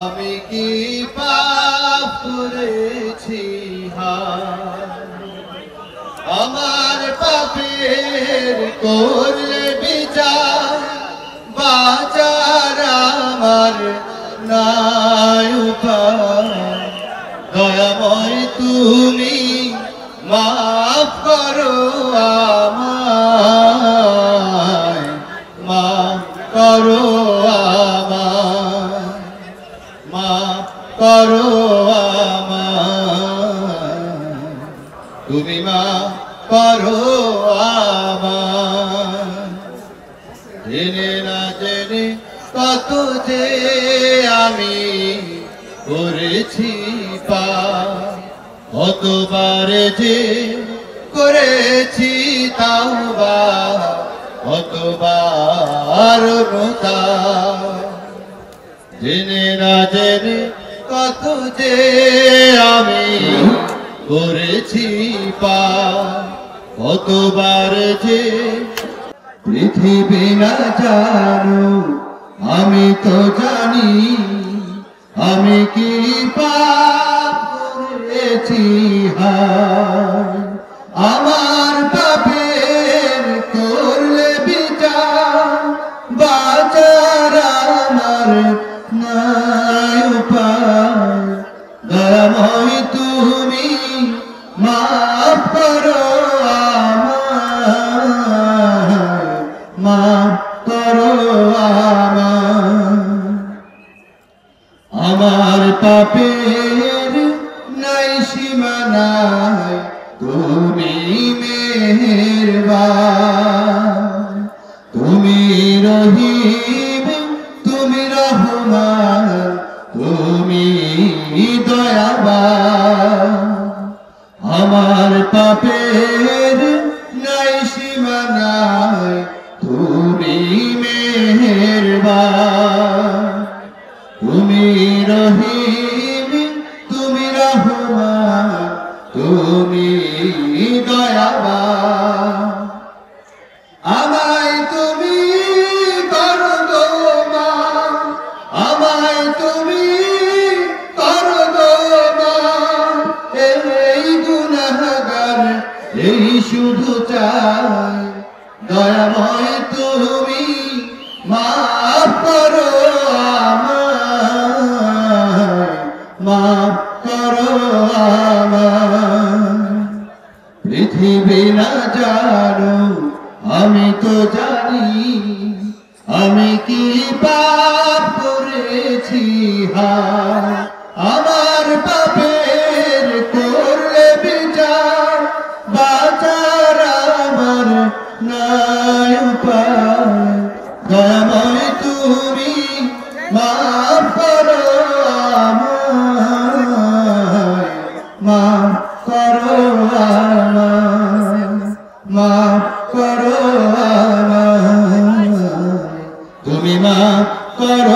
আমি কি পাপ করেছি আমার পাপের করলে বিচার বাঁচার আমার নাই উপায় দয়াময় তুমি মাফ করো আমায় মাফ করো আমায় মাফ করো আমায় তুমি মাফ করো আমায় জেনে না জেনে কত যে আমি করেছি পাপ কতবার যে করেছি তাওবা কতবার অনুতাপ জেনে না জেনে কত যে আমি করেছি পাপ কতবার যে পৃথিবী না জানো আমি তো জানি আমি কি পাপ করেছি আমার পাপের করলে বিচার বাঁচার আমার নাই উপায় দয়াময় তুমি মাফ করো আমায় মাফ করো আমার পাপের নাই সীমানায় তুমি মেহেরবান তুমি রহিম তুমি রহমান তুমি দয়াবান আমার পাপের নাই সীমানায় তুমি মেহেরবান তুমি রহিম তুমি রহমান তুমি দয়াবান আমায় তুমি করো গো মা আমায় তুমি করো গো মা এই গুনাহগার এই শুধু চাই দয়াময় তুমি মাফ করো আমায় মাফ করো আমায় পৃথিবী না জানো আমি তো জানি আমি কি পাপ করেছি আমার পাপের করলে বিচার বাঁচার আমার নাই উপায় দয়াময় তুমি মাফ করো আমায় মাফ করো আমায় মাফ করো আমায় তুমি মাফ করো